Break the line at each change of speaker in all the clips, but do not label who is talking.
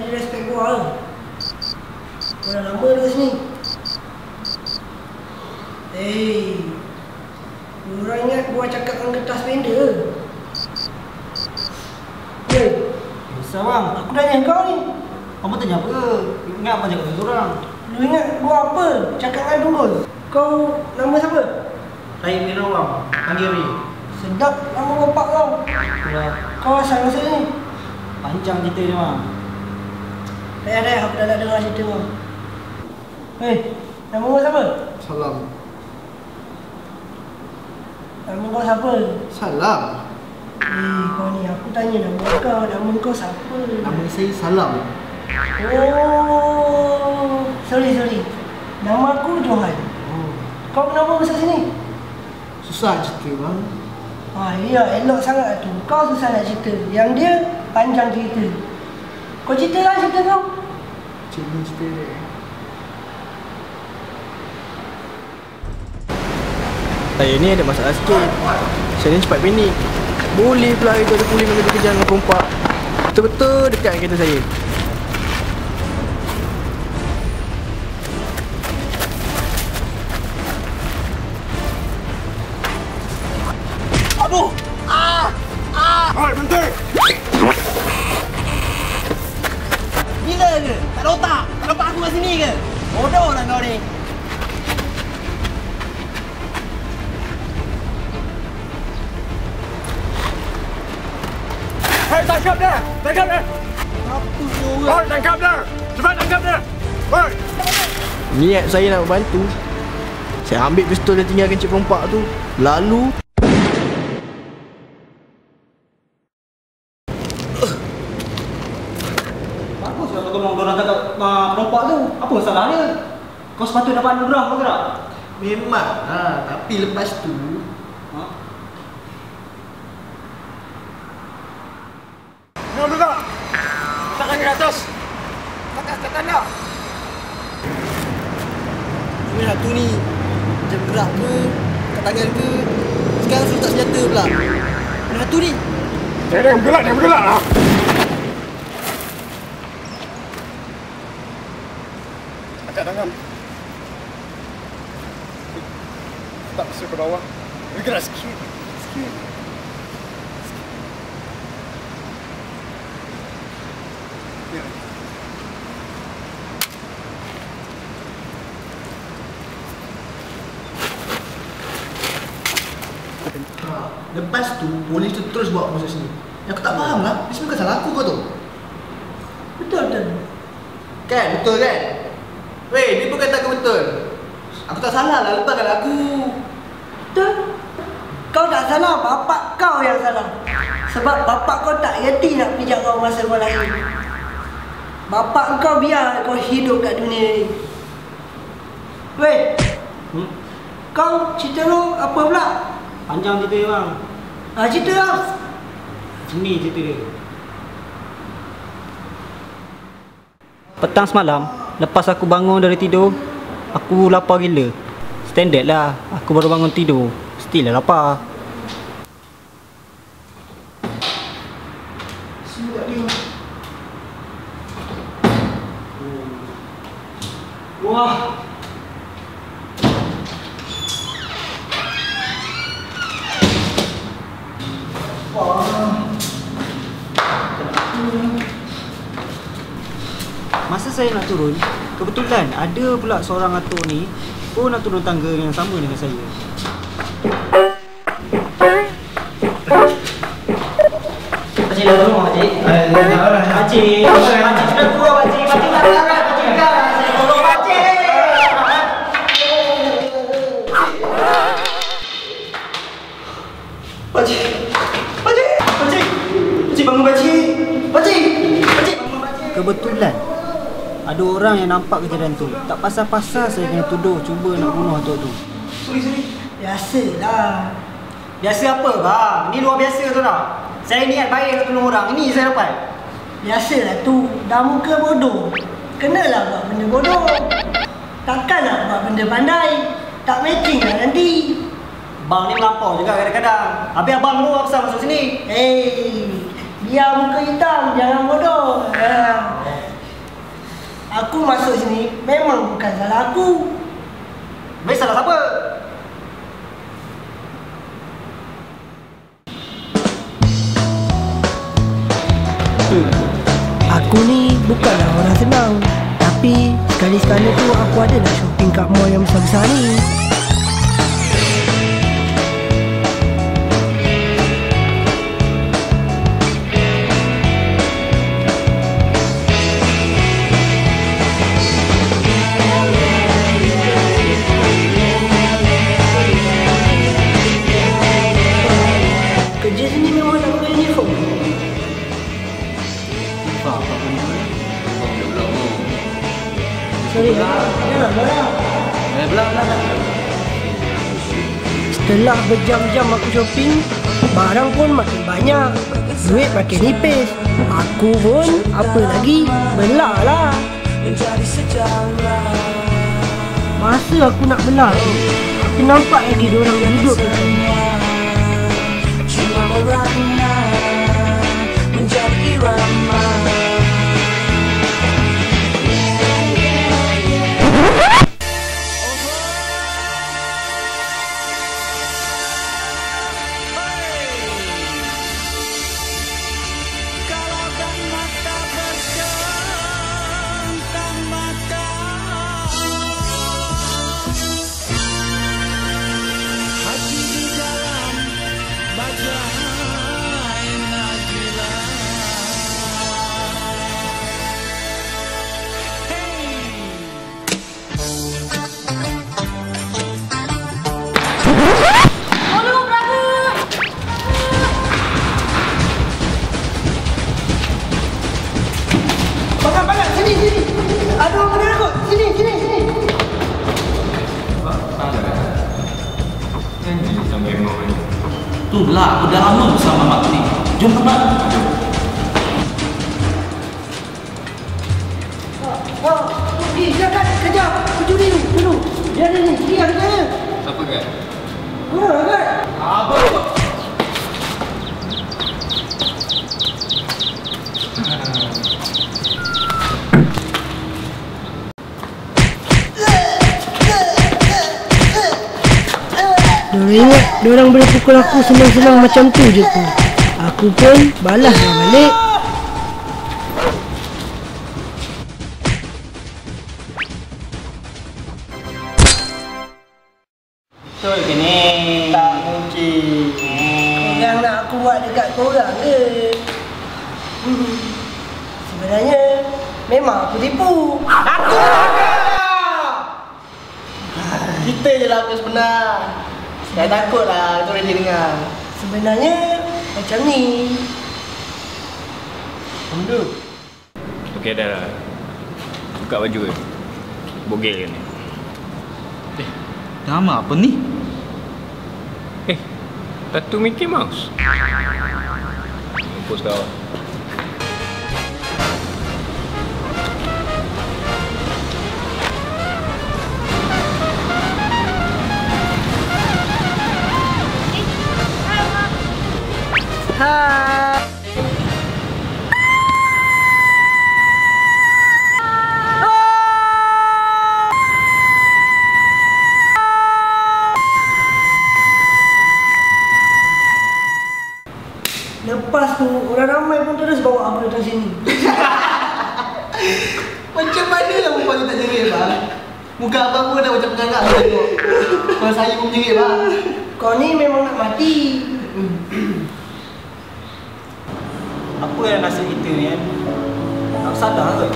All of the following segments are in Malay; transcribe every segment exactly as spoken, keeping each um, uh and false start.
jadi respect gua lah. Kau dah lama dekat sini. Hei, orang ingat gua cakap dengan kertas benda. Hei,
Besar bang,
aku tanya kau ni.
kamu tanya apa ke? Ingat apa cakap dengan orang?
Lu ingat gua apa? Cakap dengan Tunggul. Kau nama siapa?
Saya Mira bang, panggil Ri.
Sedap nama bapak kau.
Itulah,
Kau asal masa ni?
panjang cerita dia bang.
Tak ada, aku dah nak dengar cerita kau. Hei, nama kau siapa?
Salam.
Nama kau siapa?
Salam.
Eh, kau ni aku tanya nama kau, nama kau siapa?
Nama saya Salam.
Oh, sorry sorry. Nama aku Johan.
Oh,
Kau kenapa masuk sini?
susah cerita bang.
Ah, iya, elok sangat tu. Kau susah nak cerita. Yang dia panjang cerita. Kau cerita lah cerita kau.
Cerita cerita dia.
Saya ni ada masalah sikit. Saya ni cepat panik. Boleh pula itu ada polis mengambil kejar dengan perompak. Betul-betul dekat dengan kereta saya.
Aduh! Ah! Ah! Hai, berhenti!
Gila ke? Tak ada otak? Tak nampak aku kat sini ke? Bodoh lah kau ni.
Hei, tangkap dia! Tangkap dia!
Apa ni orang?
Hei, tangkap dia! Cepat tangkap dia! Hei!
Niat saya nak membantu. Saya ambil pistol dan tinggalkan cik perompak tu. Lalu
Bagus kalau kau tolong orang tangkap uh, perompak tu. Apa masalah dia? Kau sepatutnya dapat anugerah kau tak?
Memang lah, tapi lepas tu
Ha?
Jangan bergerak! Letak tangan ke atas! Atas, tak tanda!
Cuma satu ni macam gerak ke, kat tangan ke. Sekarang suruh tak senjata pula. Mana satu ni?
Jangan bergerak, jangan bergerak lah! Angkat tangan. Tak bisa ke bawah. Bergerak sikit. Sikit. Ya.
ha, lepas tu polis tu terus bawa masuk sini. Yang aku tak faham lah, ni semua bukan salah aku kau tu.
Betul betul.
Kan, betul kan? Weh, dia pun kata aku betul. Aku tak salah lah, lepaskan aku.
Betul. Kau tak salah, bapak kau yang salah. Sebab bapak kau tak reti nak pijak kau masa kau lahir. Bapak kau biar kau hidup kat dunia ni. Weh,
Hmm?
kau cerita lu apa pula?
Panjang cerita dia bang.
Ha, cerita lah.
Sini cerita dia. Petang semalam, lepas aku bangun dari tidur, aku lapar gila. Standard lah, aku baru bangun tidur, still lah lapar.
Sini kat dia.
Wah. Masa saya nak turun, kebetulan ada pula seorang atuk ni pun nak turun tangga yang sama dengan saya. Pakcik dah turun, pakcik. Pakcik, pakcik sudah tua, pakcik. Pakcik tak larat, pakcik dah. Saya tolong pakcik. Pakcik. Pakcik. Pakcik. Pakcik bangun pakcik. Pakcik. Pakcik bangun pakcik. Kebetulan ada orang yang nampak kejadian tu. Tak pasal-pasal saya kena tuduh cuba nak bunuh atuk tu.
Sorry, sorry. Biasalah.
Biasa apa bang? Ni luar biasa tu tak? Saya niat baik nak tolong orang. Ini saya dapat.
Biasalah tu. Dah muka bodoh. Kenalah buat benda bodoh. Takkanlah buat benda pandai. Tak matching lah nanti.
Bang ni melampau juga kadang-kadang. Habis abang lu apa pasal masuk sini?
Hei, biar muka hitam, jangan bodoh. Ha. masuk sini memang bukan salah aku.
Habis salah siapa?
Aku ni bukanlah orang senang, tapi sekali-sekala tu aku ada nak shopping kat mall yang besar-besar ni. Kerja sini memang tak pakai uniform. Sorry, jangan belah.
Eh, belah, belah, belah.
Setelah berjam-jam aku shopping, barang pun makin banyak, duit makin nipis. Aku pun apa lagi, belah lah. Masa aku nak belah tu, aku nampak lagi diorang duduk dekat.
Cuma merana menjadi irama.
Itulah, aku dah lama bersama Mak ni. Jom kembali.
Oh, pergi, jangan, kejar. Pencuri ni, dulu. Dia ada ni, dia ada ni.
Siapa kan?
Korang kan?
Apa?
Diorang ingat diorang boleh pukul aku senang-senang macam tu je tu. Aku pun balas dah balik.
Betul ke ni? Tak mungkin.
Korang nak aku buat dekat korang ke? Hmm. Sebenarnya memang aku tipu.
Aku lah! Kita je lah aku sebenar. Saya takut lah, tu dia dengar.
Sebenarnya macam ni.
Mundur.
Okey dah lah. Buka baju ke? Bogel ke ni?
Eh, nama apa ni?
Eh, tatu Mickey Mouse. Mampus kau.
Hai. Lepas tu orang ramai pun terus bawa aku datang sini.
Macam mana lah perempuan tu tak jerit bang? Muka abang pun dah macam pengangkat lah tengok. Kalau saya pun jerit bang.
Kau ni memang nak mati.
Apa yang nasib kita ni kan? Tak sadar ke?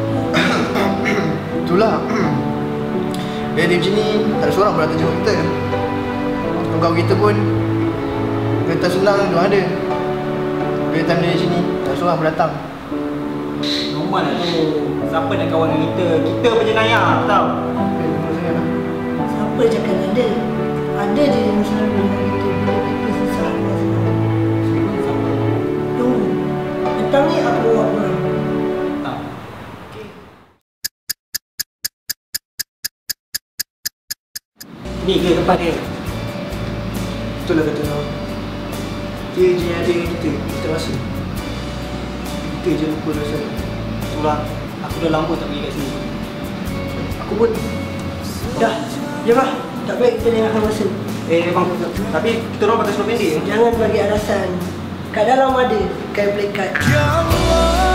Itulah. Dia ada macam ni, tak ada seorang pun datang jemput kita. Kawan-kawan kita pun kereta senang tu ada. Bila time dia di sini, tak ada seorang pun datang.
Normal lah tu. Siapa nak kawan dengan kita? Kita penjenayah tau.
Eh, tunggu saya lah.
Siapa cakap ada? Ada je yang selalu dengan kita bila kita susah dengan senang. Tunggu. Petang ni aku bawa korang.
Tak. Ni ke tempat dia?
Betul lah kata kau. Dia je yang ada dengan kita, kita rasa. Kita je lupa rasa.
Itulah, aku dah lama tak pergi kat sini.
Aku pun. Dah, jomlah. Tak baik kita lengahkan masa.
Eh bang, tapi kita orang pakai seluar pendek.
Jangan bagi alasan. Kat dalam ada kain plekat.
Ya Allah